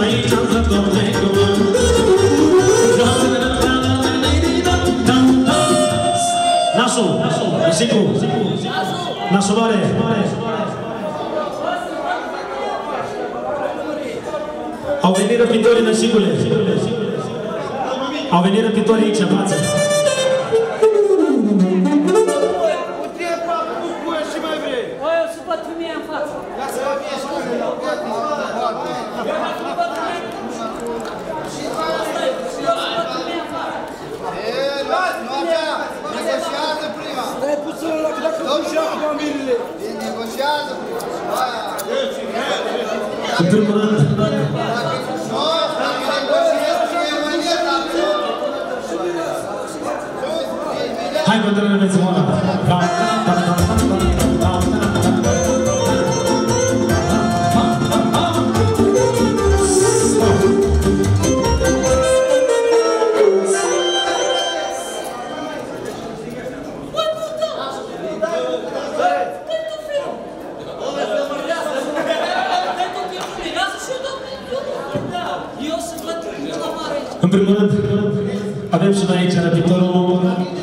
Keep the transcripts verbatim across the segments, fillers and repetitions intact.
Nasul, Sicu, Nasulare. Au venit răpitorii, năsicule. Au venit răpitorii aici, în față. În primul rând, hai cu întâlnire, veți mă. În primul rând, avem și noi aici răpitorul.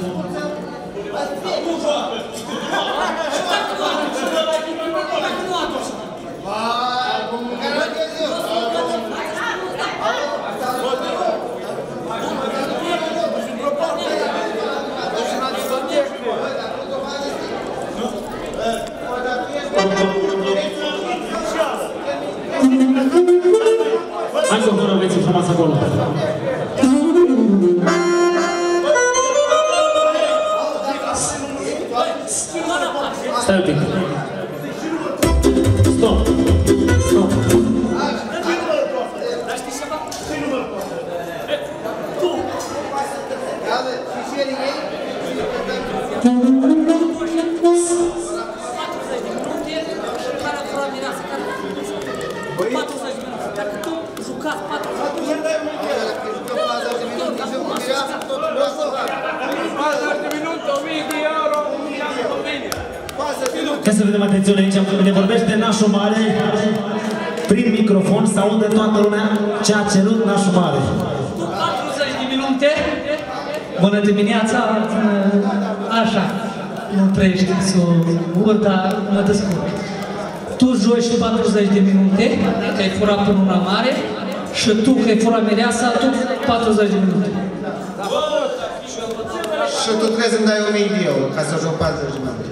Hai că vă aveți informația acolo. Stai un pic. Stop. Stop. Ca să vedem atențiune aici, ne vorbește Nașul Mare, prin microfon, să audă toată lumea ce a cerut Nașul Mare. patruzeci de minute. Bună dimineața, așa, nu prea știu să urc, dar mă descurc. Tu joci patruzeci de minute, că ai furat până una mare, și tu, că ai furat mireasa, tu patruzeci de minute. Și tu trebuie să-mi dai o mie de euro, ca să joc patruzeci de minute.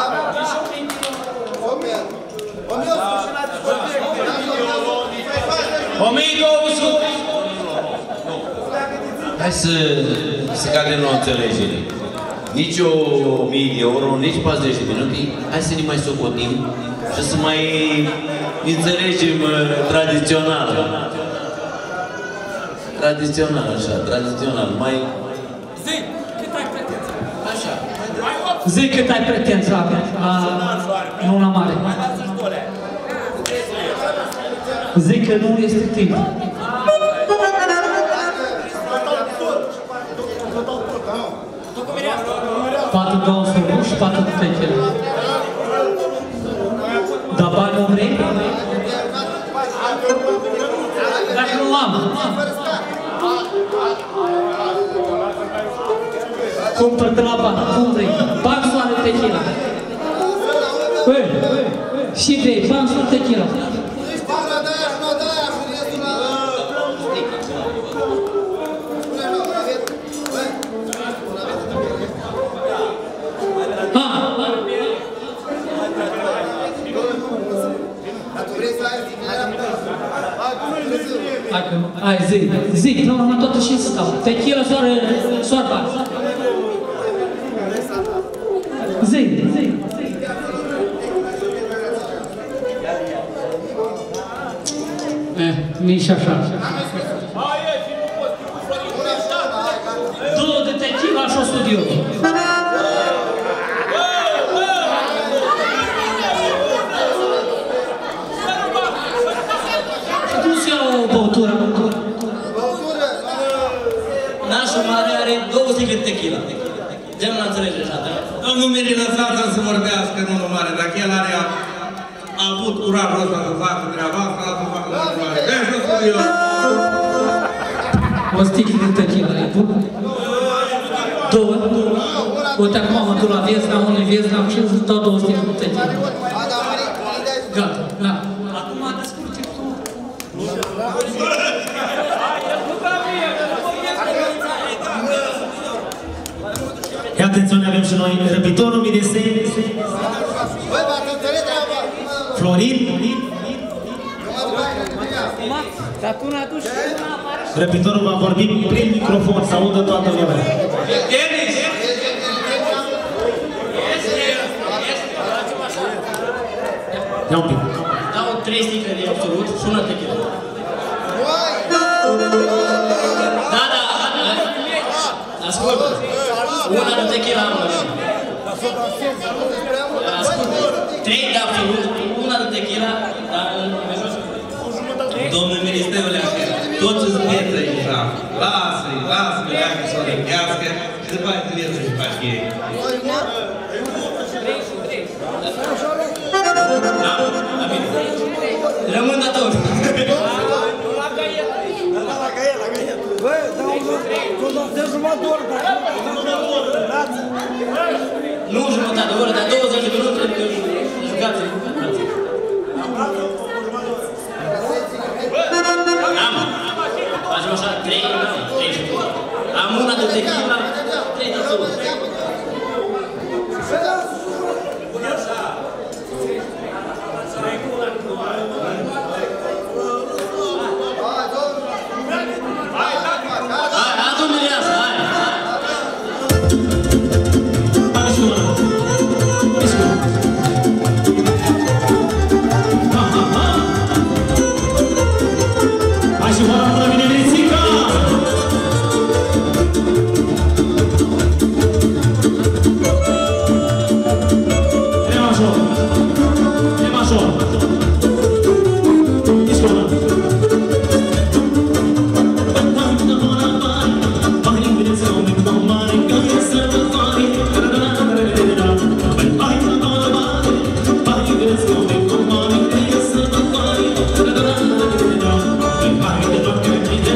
o mie două sute! Hai să, să cădem la o înțelegere. Nici o mie de euro, nici patruzeci de minute. Hai să ne mai socotim și să mai înțelegem tradițional. Tradițional, așa, tradițional. Mai... Zi, cât ai pretenția? Așa. Zi cât ai pretenția la Luna Mare. Zic că nu este timp. Patru două săruși și patru techele. Dar bani nu vrei? Dacă nu am. Cumpăr-te la bani, cum vrei? Bani soare techila. Și vrei, bani soare techila. Hai, zi, zi, până la urmă toată și stau. Tequila, soare, soare bani. Zi, zi. Eh, nici așa. Două de tequila și o studiu. Băutură, băutură. Nașul Mare are două sticle de tequila. De-am la înțelege așa, da? Domnul Miri, lăsați-l să vorbească, domnul Mare, dacă el are a avut curajul ăsta să facă treaba asta, să facă lucrurile. Deci nu spun eu. O sticlă de tequila, e bun? Două? Uite, acum mă duc la Vietnam, unul în Vietnam și îți dau două sticlă de tequila. Gata, da. Acum descurce tu. Ia atențiune, avem și noi răpitorul Midesei. Florin. Răpitorul va vorbi prin microfon, să audă toată lumea. Denis! Ia un pic. Dau trei sticle de absolut și una tequila. Da, da, ascult. Una de tequila am mașină. Ascult. Trei de absolut, una de tequila, dar Domnul Ministerule, toți îți vieți aici. Lasă-i, lasă-i, leagă să o lemnească și după aia trebuie să-și faci ei. da, la bine. Rămân dator. Nu jumătate de oră, dar douăzeci de minute jucați. Am. Facem așa, trei, trei și trei. Am una de tequila, trei de absolut. Hai, adu mireasa, hai! Hai și vara până vine Mirițica! E major! E major! Ești cu mână! Hai,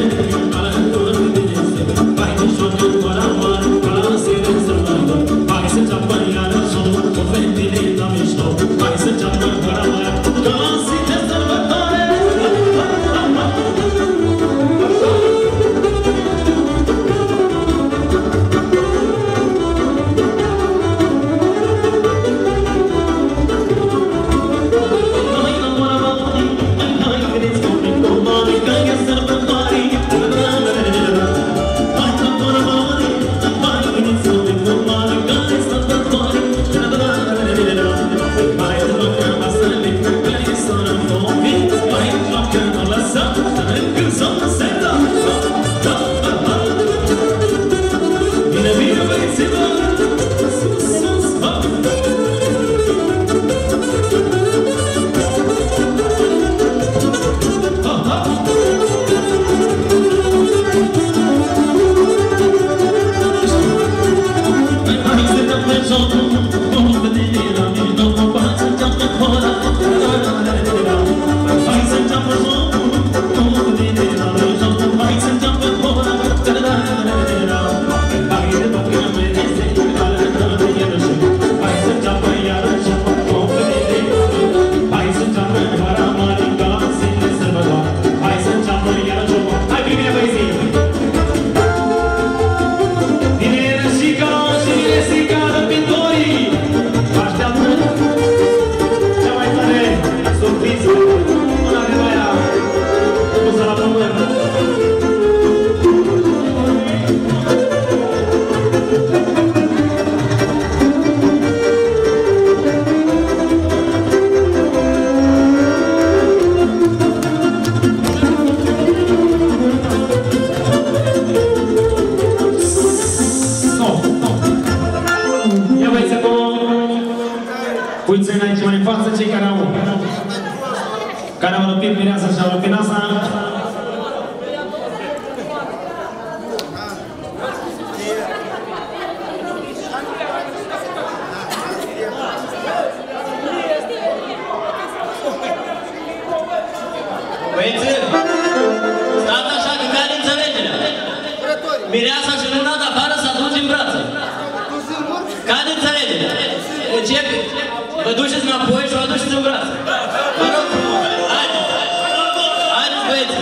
Mireasa și Luna de afară să aduci în brațe. Ca de înțelegere. Începe. Vă duceți înapoi și vă aduceți în brațe. Vă rog frumos. Haideți. Haideți, băieți.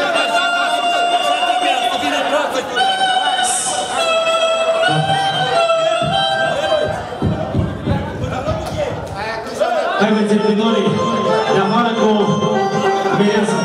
Haideți, servitorii, de afară cu Mireasa.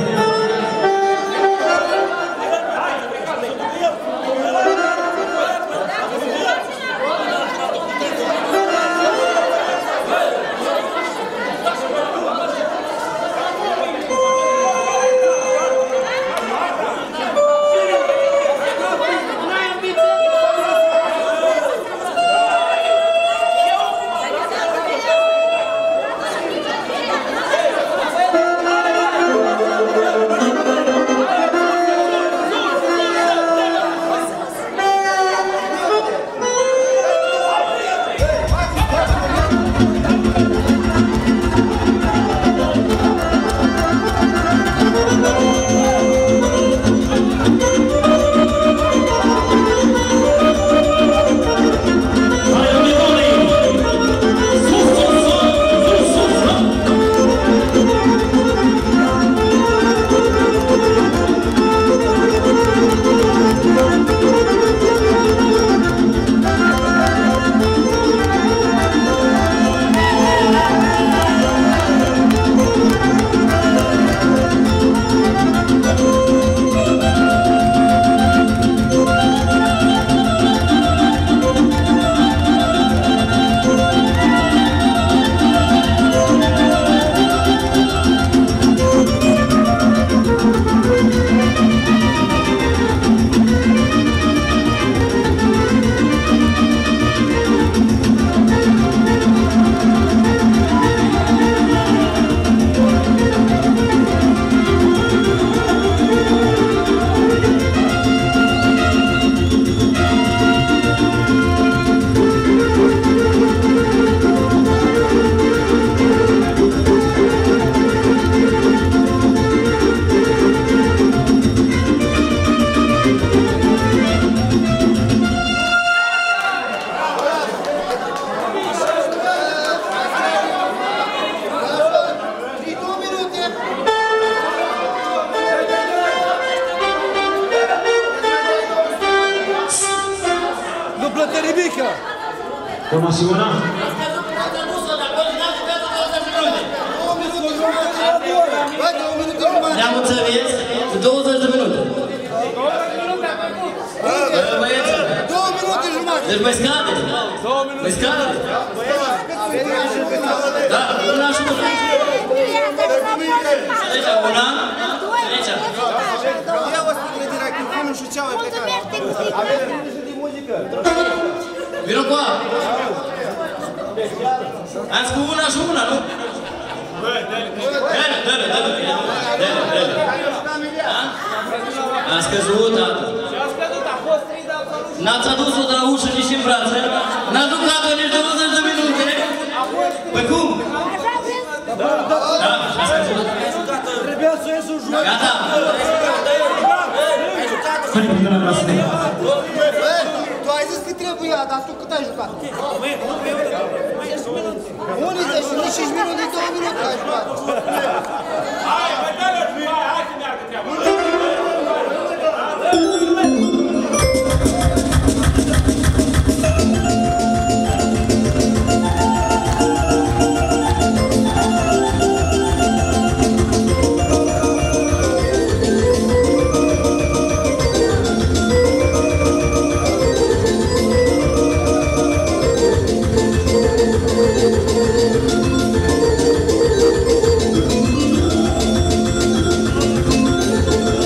Doamna Simona? Ne-am înțeles? douăzeci de minute. Băieți? Două minute jumătate. Deci mai scade? Mai scade? Da, una și una. Și aici, una? Și aici. Ia o sticlă de rachifilul și ceau e plecat. Vino cu apă. Ați cu una și una, nu? Dă-le, dă-le, dă-le. Dă-le, dă-le. A scăzut, tată. N-ați adus-o de la ușă nici în brațe. N-ați ducat-o nici douăzeci de minute. Păi cum? Da, a scăzut. Trebuia să ies un joc. Gata. Tu ai zis că trebuia, dar tu cât ai jucat? Unii zici, nici cinci minute, două minute ai jucat. Hai, mai dă-le, hai, hai să meargă treaba. Thank you.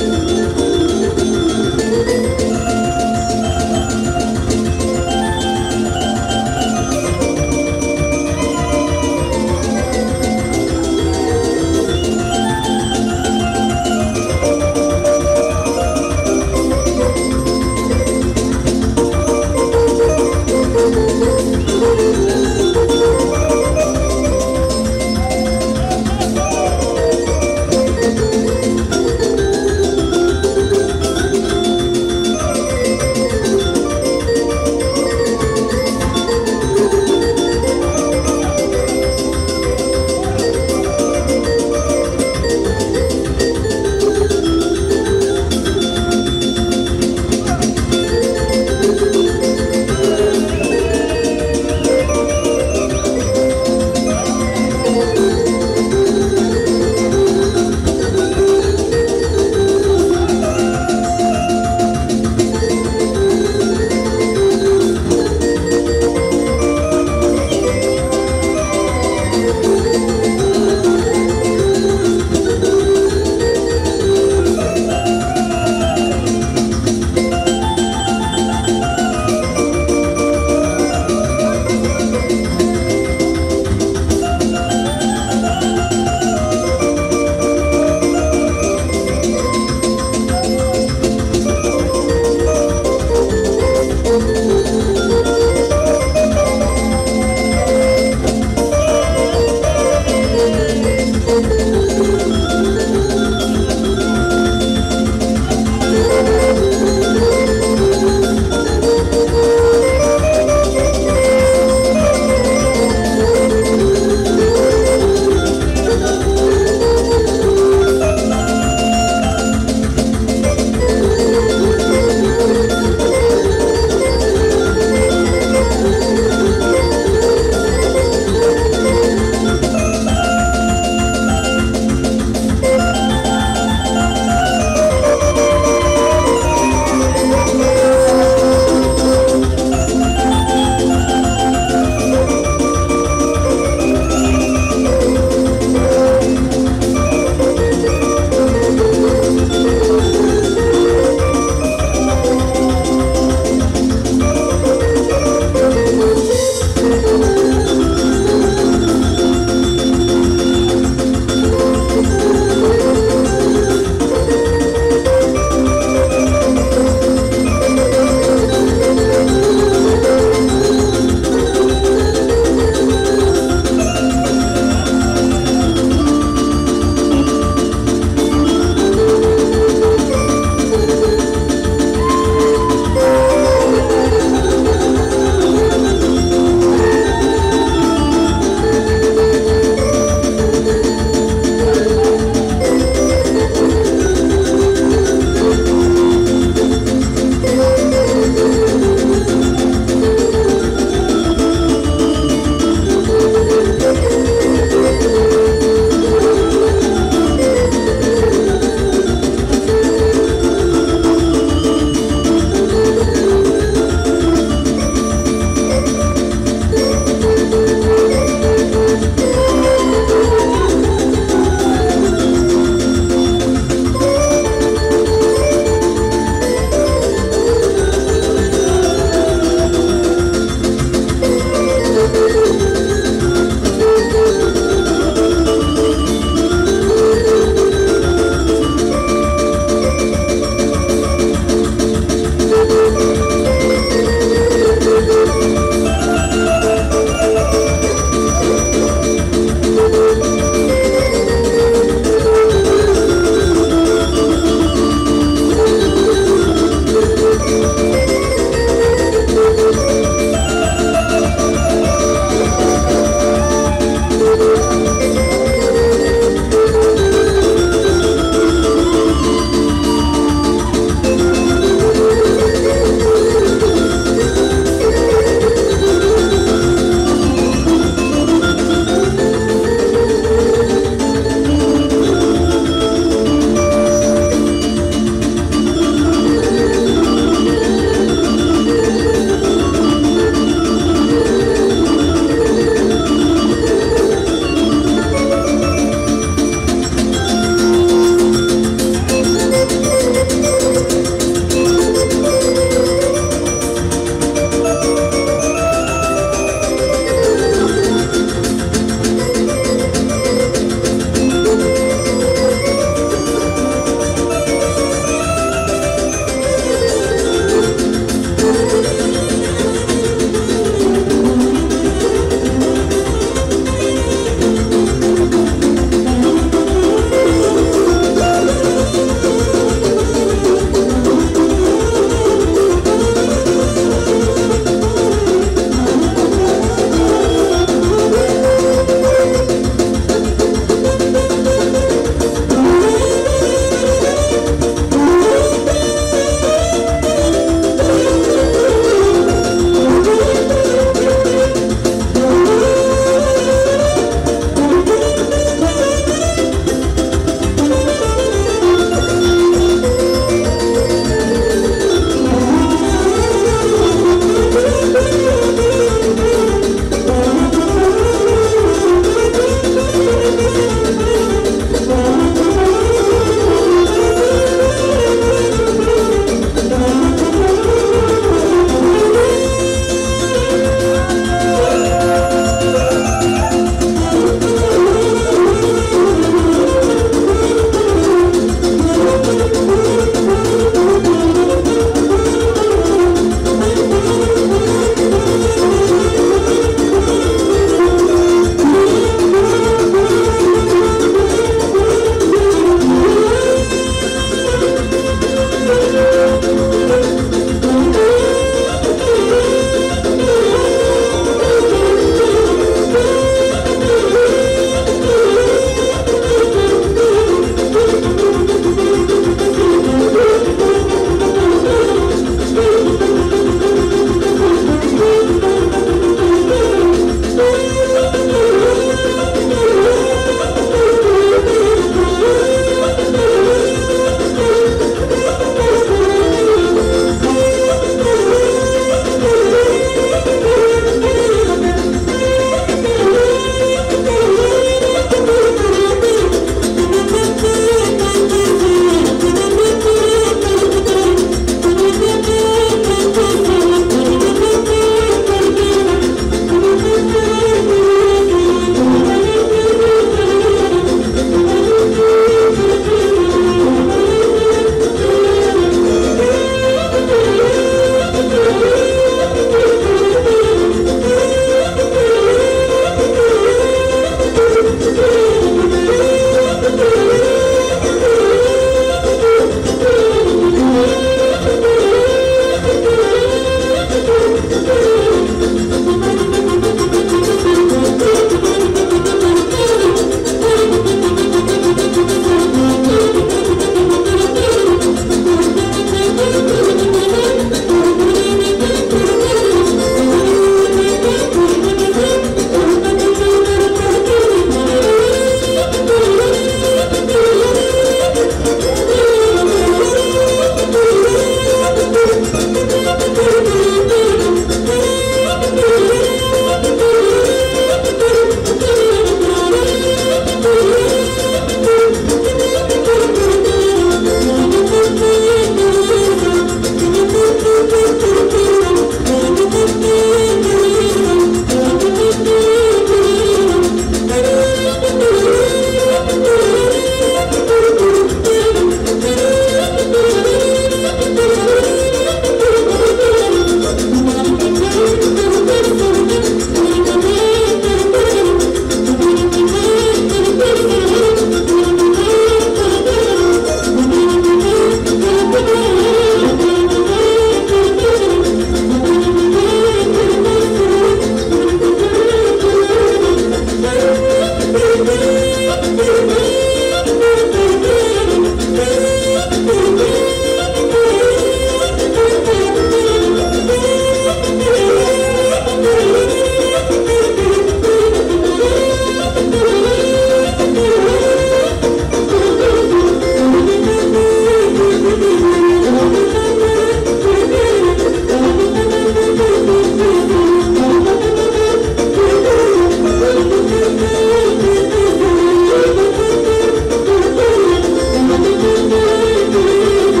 Thank you.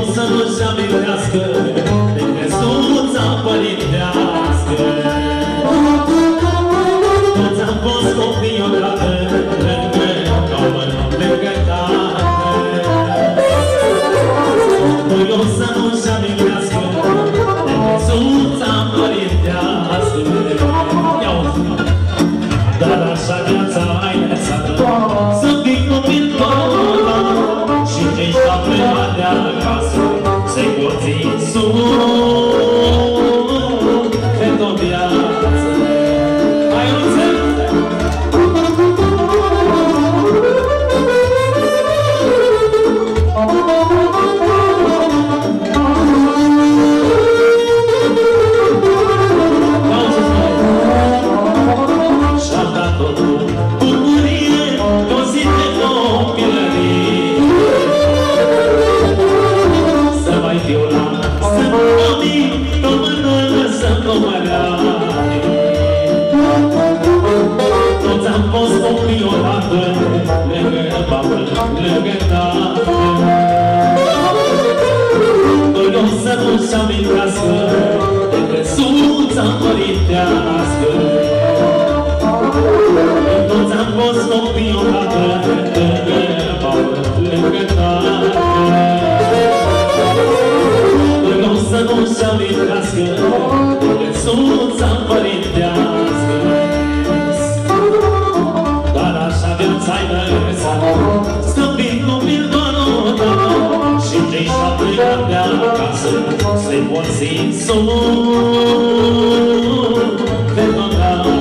să nu-și amintească de căsuța părintească. Toți am fost copii odată, lângă mamă, lângă tată. Noi o să nu-și amintească de căsuța părintească. Dar așa viața ai lăsată, să fii copil doar și ce-și a plecat de acasă, să-i poți sus pe o viață. Hai, Luțel! Și-am dat totul bucurie, o zi de copilărie. Să mai fiu la, să mă mămi, o mână să mă măreani. Toți am fost copii odată, lângă babă, lângă tată. Noi o să nu-și amintească de căsuța părintească. Toți am fost copii odată, lângă babă, lângă tată. Noi o să nu-și amintească de căsuța părintească. Dar așa viața-i lăsat, să fii copil doar odată și ce-i și-a plecat de acasă, să-i poți sus pe totodată.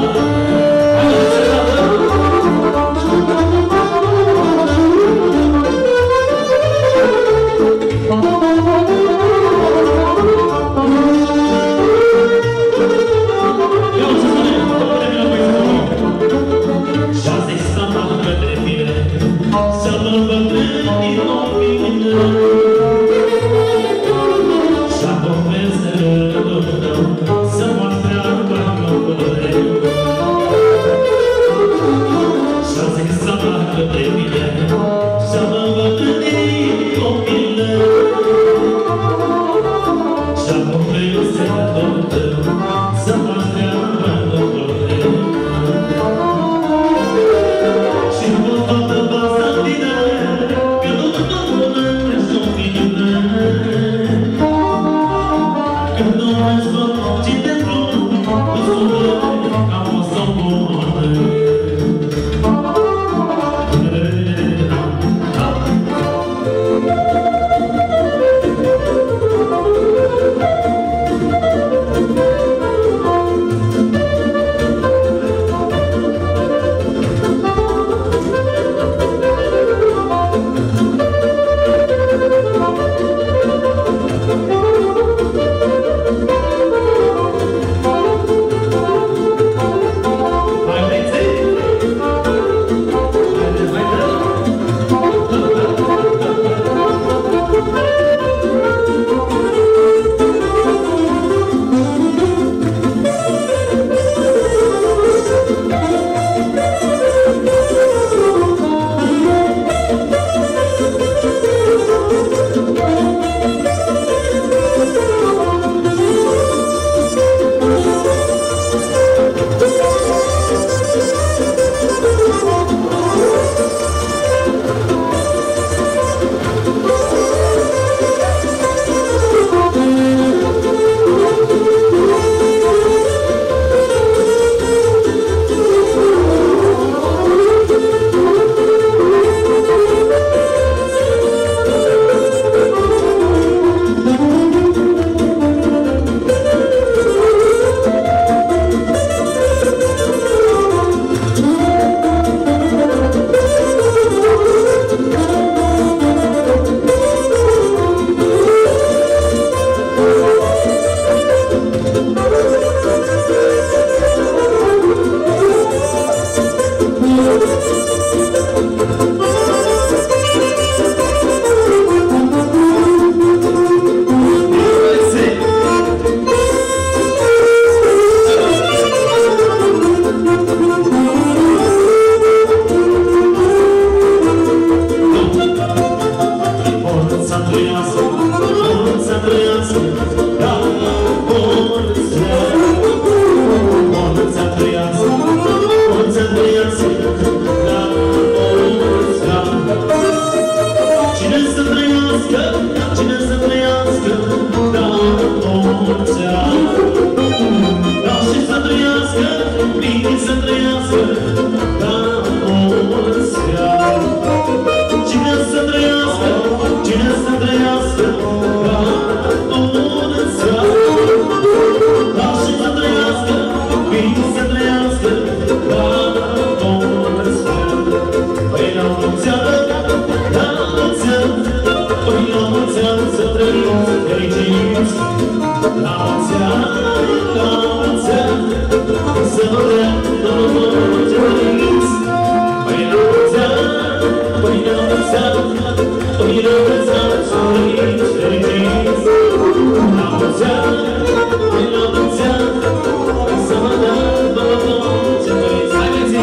Să trăiască trăiască, la mulți ani. Mulți ani trăiască, mulți ani trăiască, la mulți ani. Cine să trăiască, cine să trăiască, la mulți ani. Da, și să trăiască, bine să trăiască, la mulți ani. Cine să trăiască, cine să trăiască, la mulți ani. Da, și să trăiască, bine să trăiască, la mulți ani. Păi la mulți ani, la mulți ani, păi la mulți ani să trăim fericiți. La mulți ani, la mulți ani, să vă dea tot ce doriți. Păi la mulți ani, păi la mulți ani, păi la mulți ani să trăim fericiți. La mulți ani, păi la mulți ani, să vă dea tot ce doriți. Haideți-i!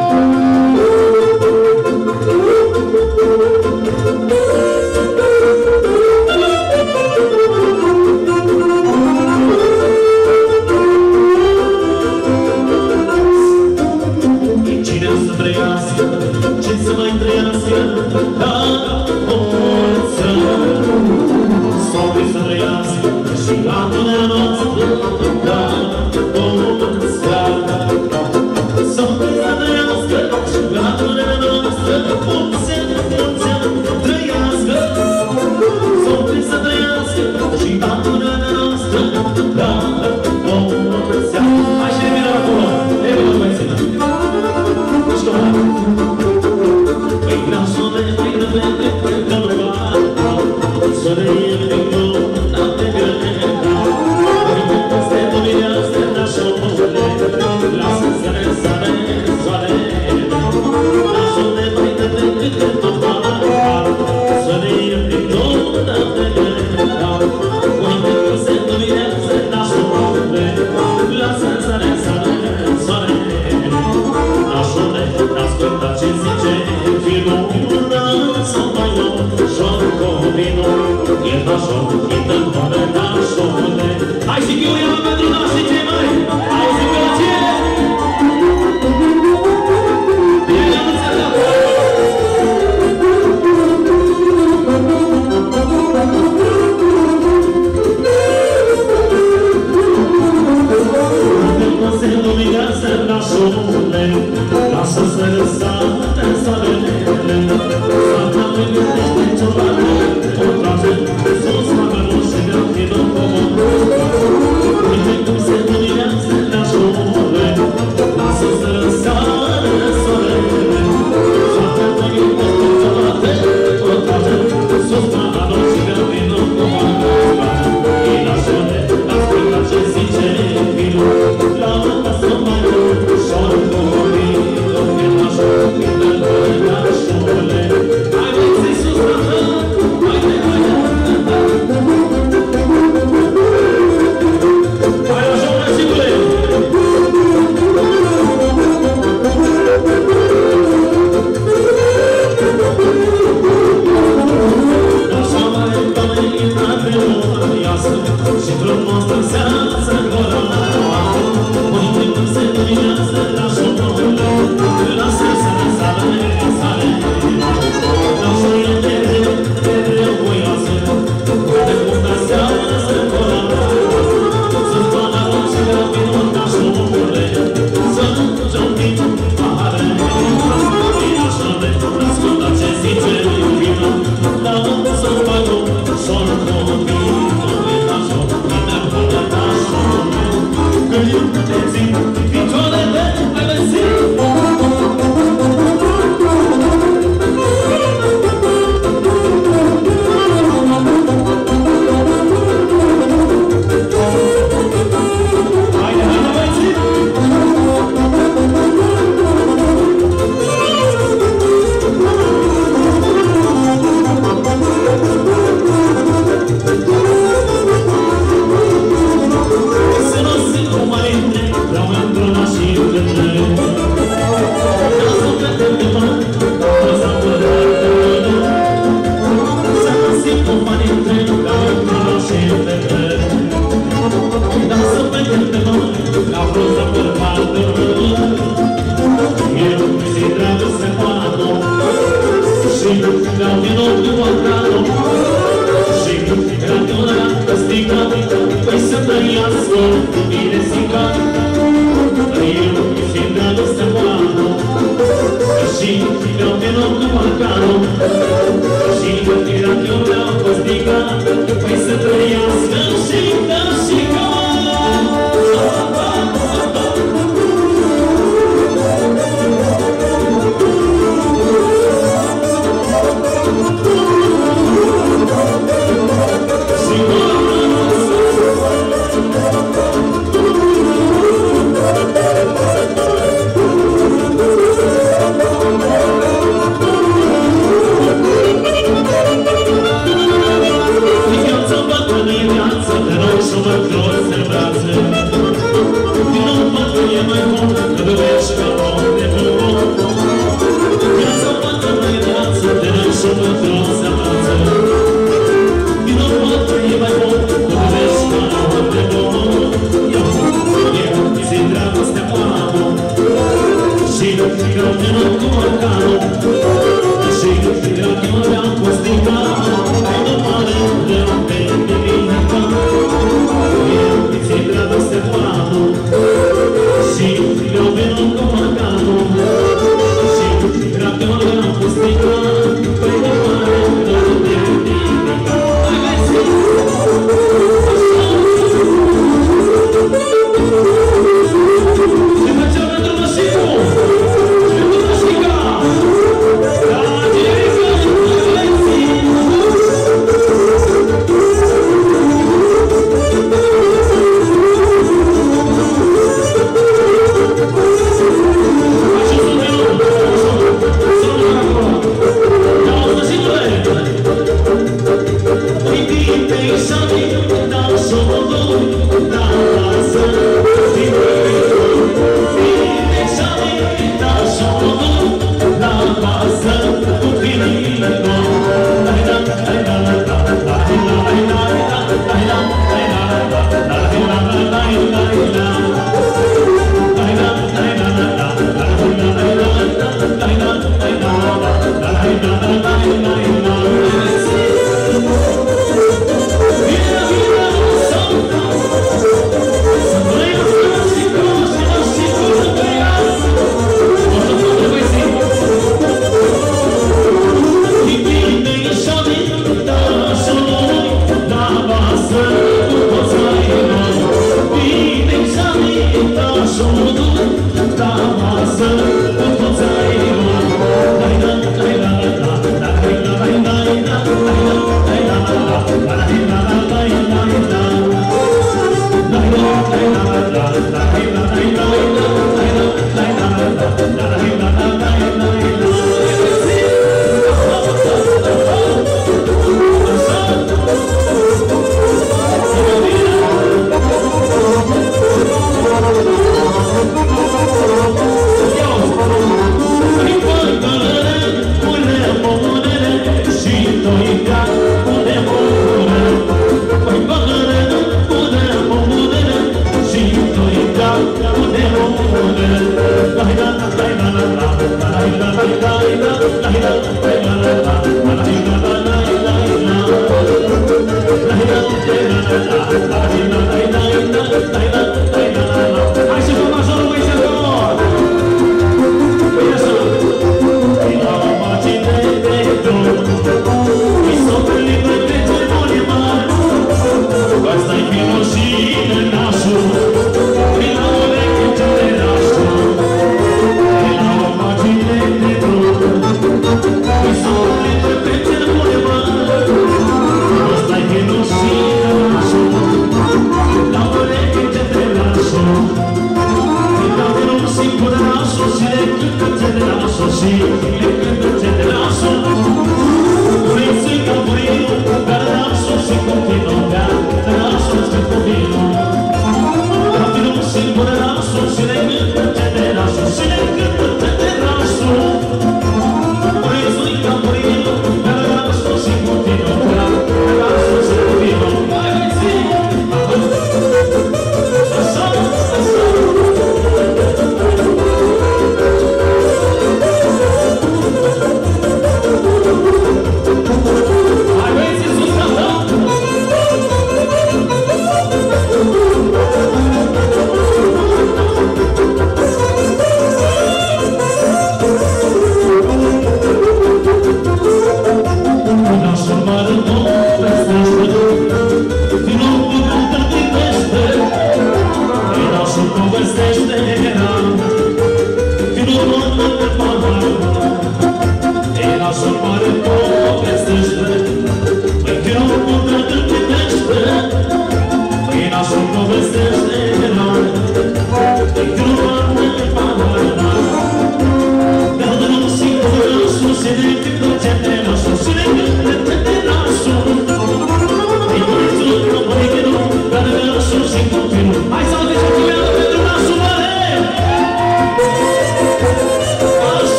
Cine să trăiască, ce să mai trăiască, la mulți ani. Somnul să trăiască și la durerea noastră, la mulți ani. Somnul să trăiască și la durerea noastră, mulți ani, mulți ani trăiască. Somnul să trăiască și la durerea noastră, la mulți ani. Hai și revină acolo, revină mai țină. Păi nașule, păi năvele, că nu va, să ne iei tot, n-am de gândit. Păi peste luminească, nașule, lasă să ne sare soarele. Nașule, păi năvele, că nu va, să ne iei tot, n-am de gândit. Păi peste luminească, nașule, lasă să ne sare soarele. Nașule, ascultă ce zice filmul, să mai nou, șor copilul, e nașul, e tâmpără nașule. Hai și Ghiuria pentru nașii cei mai, hai și pe la ce? E la înțeleg! Când se luminează nașule, lasă să răsare soarele. Soarta me gândește ciobane, o trage pe sus, magănul și gălchinul comun. Uite cum se luminează nașule, lasă să răsare soarele. Soarta me gândește ciobane, o trage pe sus, magănul și gălchinul comun. Ei nașule, ascultă ce zice filul, la mână să mai mult, șor copilul, e nașul, e tâmpără nașule. Haideți-i sus, brată! Haide, haide! Hai la joc, răsicule! Așa mai tare intra pe lumea și frumoasă seață gora. Uite cum se luminează nașule, lasă să ne sare, sare. Nașul e mereu, mereu voioasă, de cum seață gora. Să-ți bana și grabinul nașule, să-mi jocim pahare. Nașule, ascultă ce zice vinul, la să-mi fac un șor copilul, e nașul, e neapărat. trăiască și tășică. Viața bătrână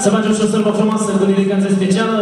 Să facem și o sărbă frumoasă cu dedicație specială.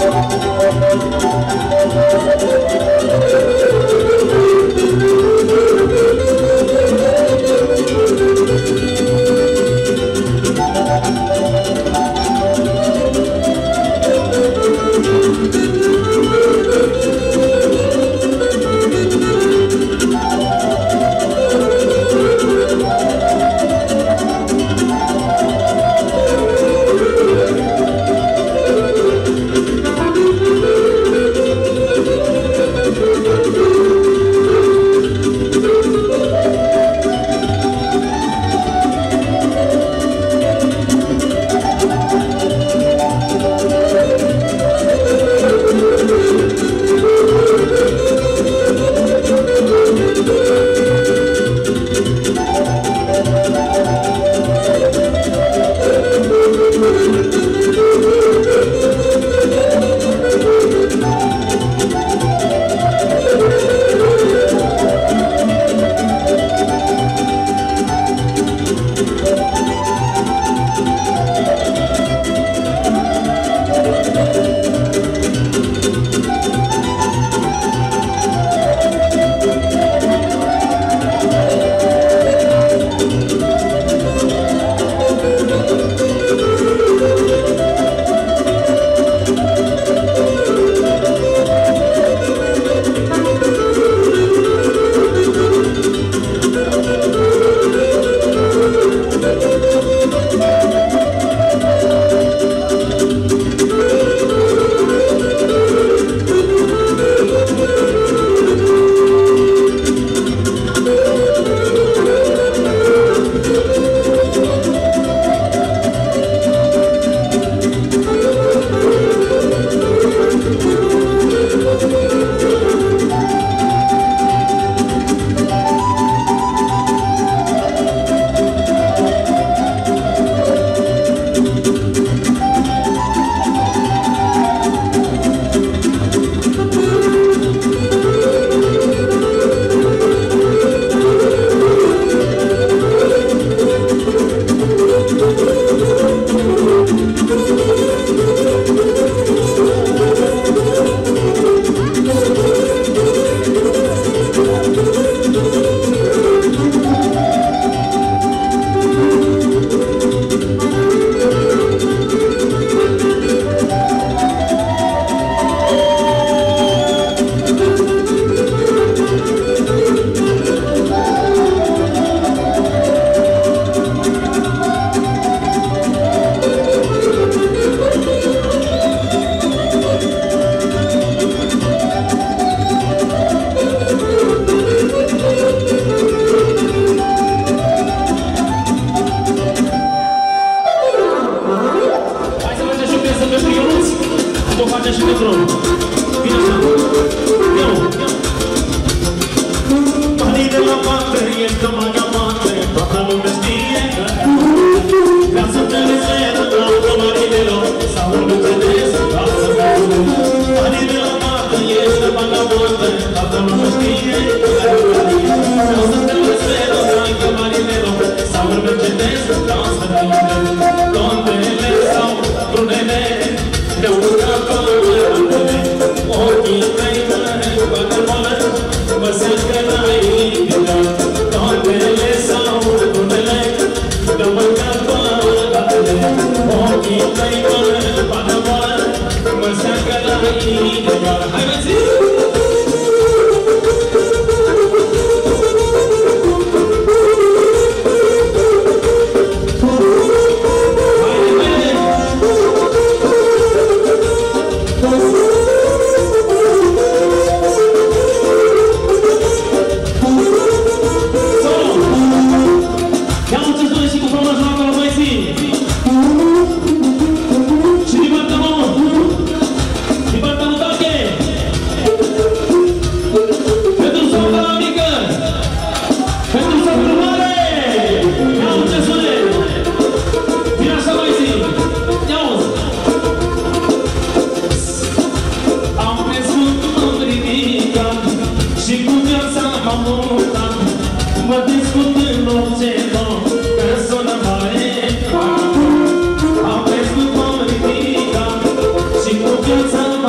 Am crescut, m-am ridicat și cu viața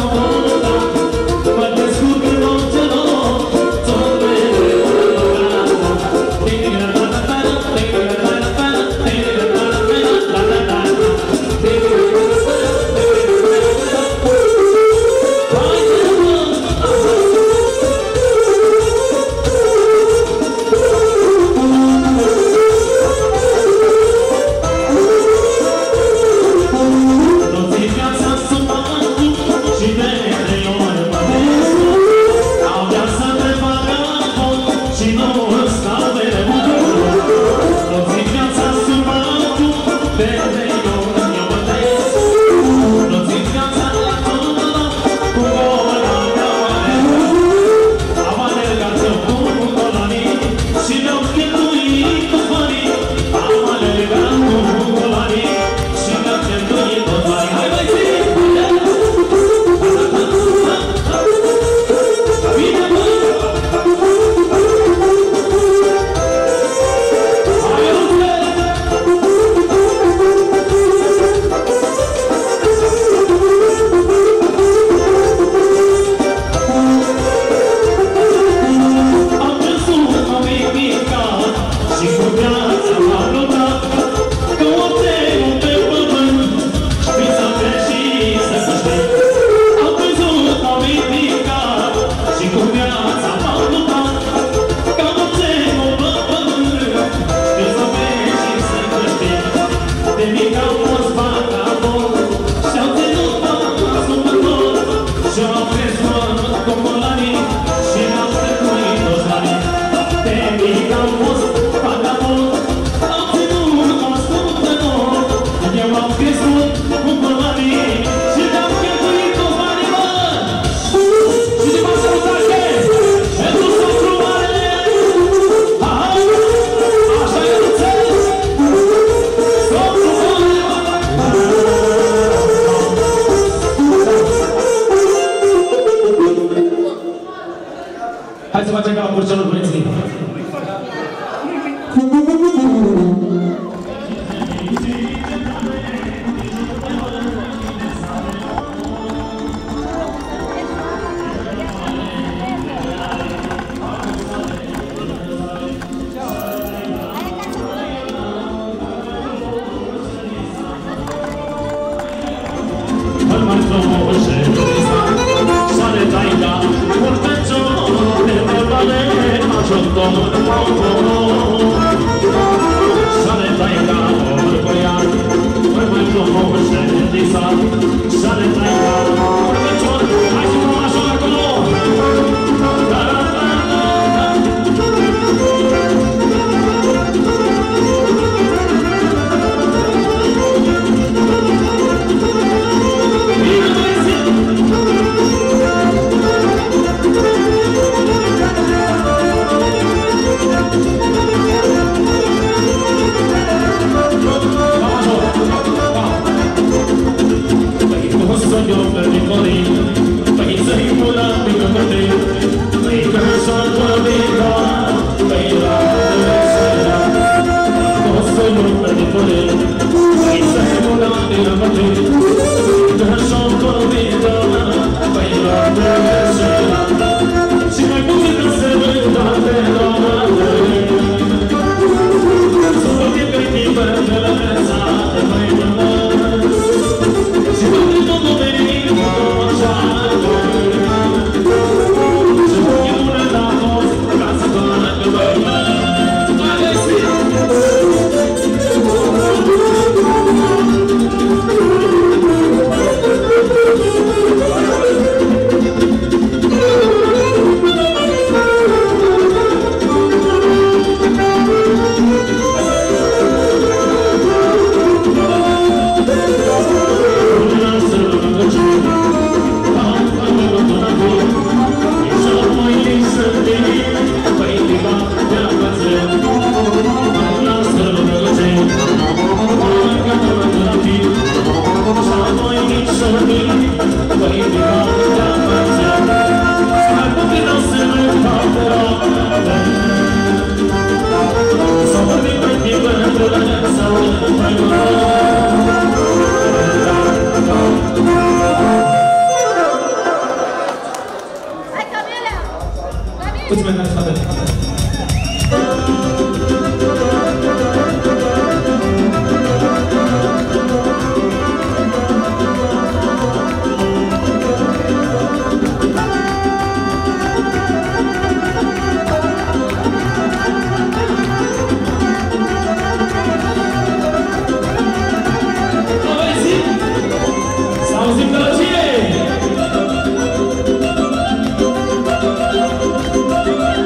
Să auzim gălăgie!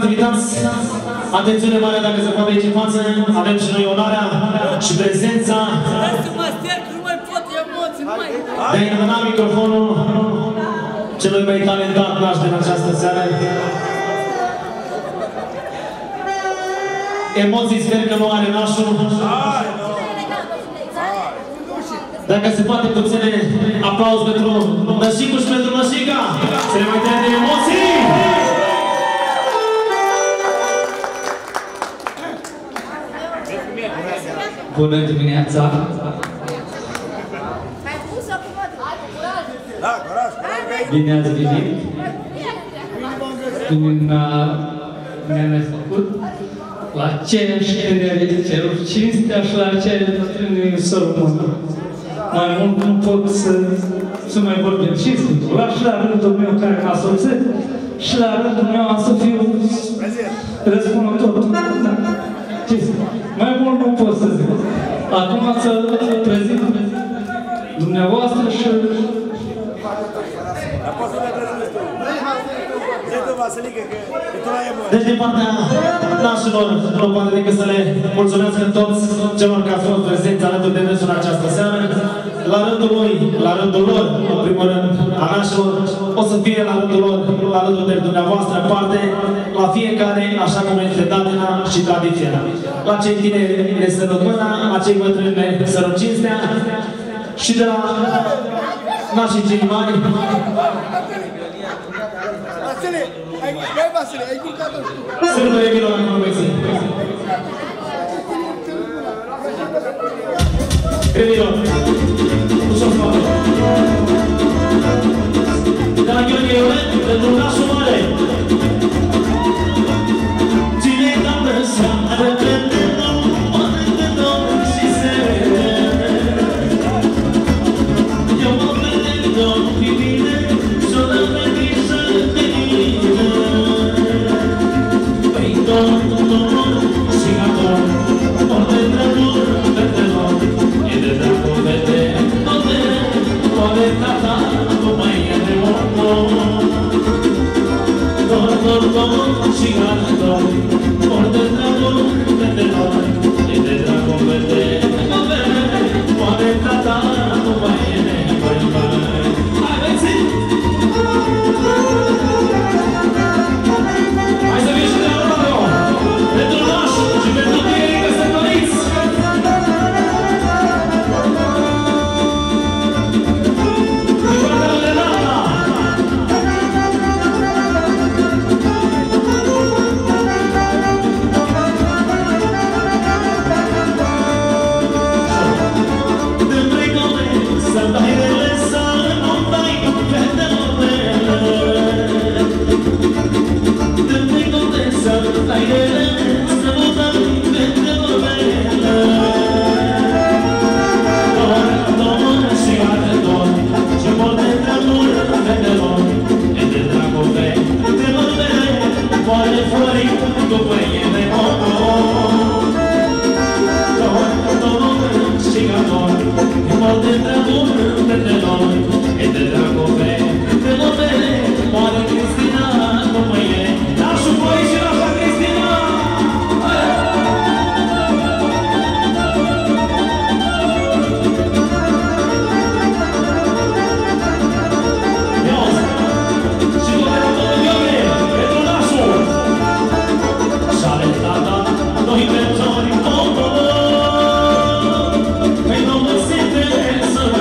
stimați invitați, atențiune mare dacă se poate aici în față, avem și noi onoarea și prezența de a înmâna microfonul celui mai talentat naș din această seară. Emoții sper că nu are nașul. Dacă se poate puține aplauz pentru Nășicu și pentru Nășica. Se le mai dea de emoții! Bună dimineața! Bine ați venit! Bine ne-a făcut la aceeași tinere ceruri cinstea și la aceeași bătrâni să rămână. Mai mult nu pot să, să mai vorbim și Sfântul ăla și la rândul meu care m-a soțit și la rândul meu am să fiu răspunător. Mai mult nu pot să zic. Acum să prezint dumneavoastră și... Deci din partea nașilor, nu poate decât să le mulțumesc toți celor care au fost prezenți alături de dânsul în această seară. La rândul lui, la rândul lor, în primul rând, a nașilor, o să fie la rândul lor, alături de dumneavoastră, în parte, la fiecare, așa cum este datina și tradiția. La cei tineri le sărut mâna, la cei bătrâni le sărut cinstea și de la nașii cei mari. Vasile, ai, băi Vasile, ai culcat-o și tu. Sărut de Emilor, în convexie. Emilor, ușor spate. De la Gheorghe Ioren, pentru nașul mare. Cine cam seama de nou, oare de nou și se vede. Eu mă vede două fi bine, s-o dă pe grijă de mine. Păi tot, tot, și ca tot, ori de dragul, vedelor, e de dragul, vede, toate, oare tata, nu mai e de omul. Tot, tot, tot, și ca tot, ori de dragul, vedelor, e de dragul, vede, toate, oare tata, nu mai e de omul. Hai, vezi! Hai să vii și de la radio! Pentru naș și pentru tinerii căsătoriți! Din partea lui Renata! Dă-mi gole să dai rele, să nu dai fetelor mele. Dă-mi gole să dai rele, să nu dai fetelor mele. Dor, dor și are dor, și vor de dragul fetelor, e de dragul fetelor mele, moare florii după ele omor. Dor, dor și ador, e vor de dragul fetelor, e de dragul fetelor mele, moare Cristina după ele. Nașul voi și nașa Cristina! Ios! Și tot de la tot Gheorghe, pentru nașul! Și-ale tata, noi mergem omul, că-i nu mă simte să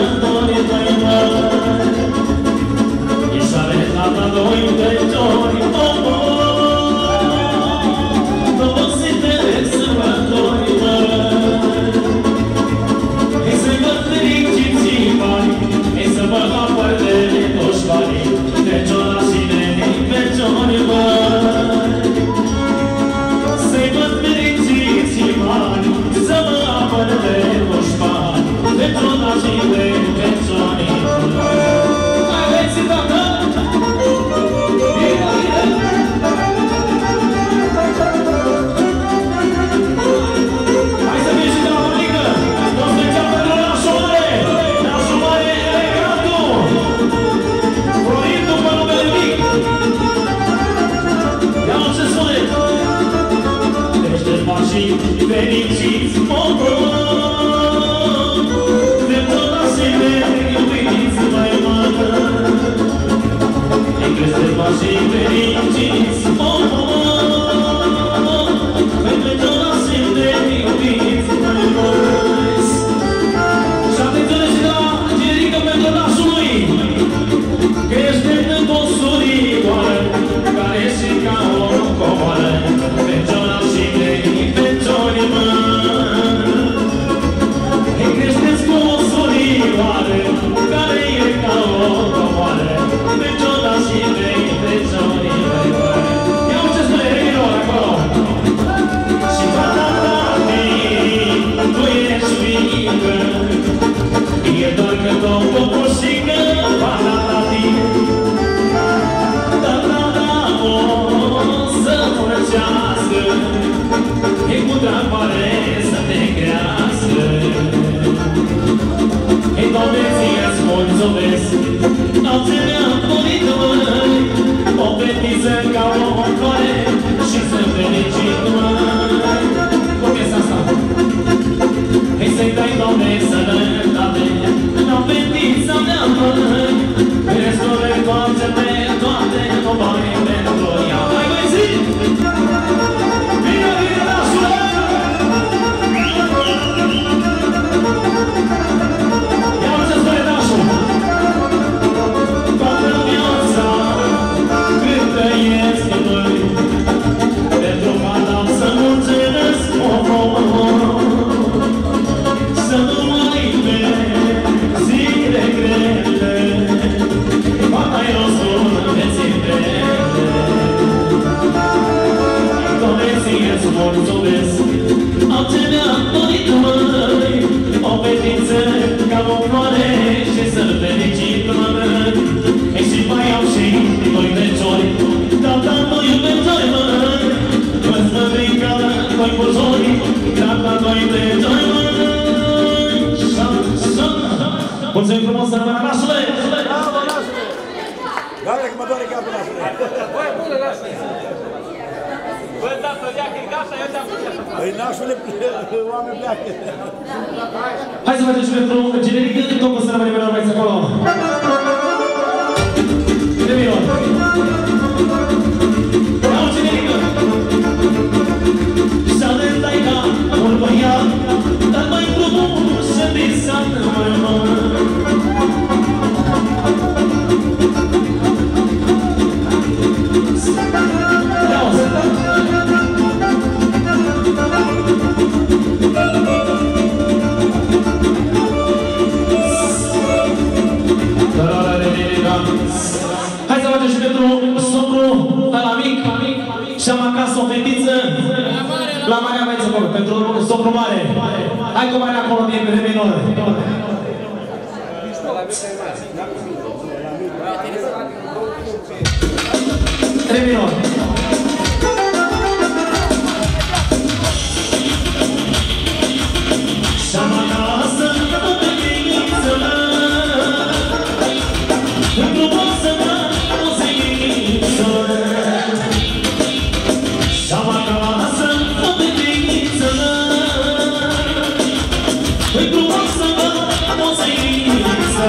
fericiți, oh, oh, oh, pentru toți simte iubiți, mai mulți. Și atenție și la Angelica pentru nașul lui, că ești de toți surioare, care și ca o comoară, pentru nașii mei, pentru nimeni. Îi creșteți cu o surioare, care e ca o comoară, pentru nașii mei, pentru nimeni. Ia uite spune reginor acolo. Și fata tati, tu ești mică, e doar că tot popușică, fata tati. Tata ta o să murăcească, e cu drag mare să te crească. Ei, Doamne, ție-ți mulțumesc, noapte mi-am dorit, măi, o fetiță ca o floare și să fericit, măi. Cum e asta? Hei, să-i dai, Doamne, sănătate, la fetița mea, măi, restore toate-me, toate, numai pentru ea. Hai, băi, zi! Bine, bine, nașule! Ia uite spune nașul! Toată viața cât trăiesc, măi, pentru fata să mulțumesc, oh, oh, oh, să nu mai vezi zile grele, fata-i rostul vieții mele. Doamne, ție-ți mulțumesc, am ce mi-am dorit, măi, o fetiță ca o floare și să-l fericit, măi. Ei, și mai am și doi feciori, tata nu iubetori, măi, mă-ți mărică doi buzori, tata doi feciori, măi. Mulțumim frumos, să rămână nașule! Bravo, nașule! Gata că mă doare capul, nașule! Băi, bună, lasă! Băi, da, să ia că e gata, eu te-am pus. Păi, nașule, oameni pleacă! Hai să facem și pentru generic, tot cu să rămâne mereu mai acolo. Revinor! Iau generică! Și-a de taica un băiat, dar mai frumos și visat, măi, măi. Hai să facem și pentru socru ăla mic și am acasă o fetiță la Marea Maiță acolo, pentru socru mare. Hai cu Marea acolo din re minor. Re minor. Și-am acasă o fetiță pentru voastră o zeiță. Și-am acasă o fetiță pentru voastră o zeiță.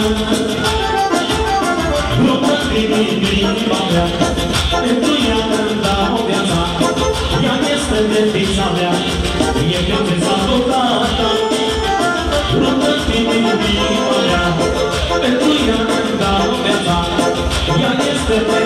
Rugă-te din inima mea, pentru ea îmi dau viața. Ea este fetița mea, e fetița totată. Rugă-te din inima mea, pentru ea îmi dau viața. Ea este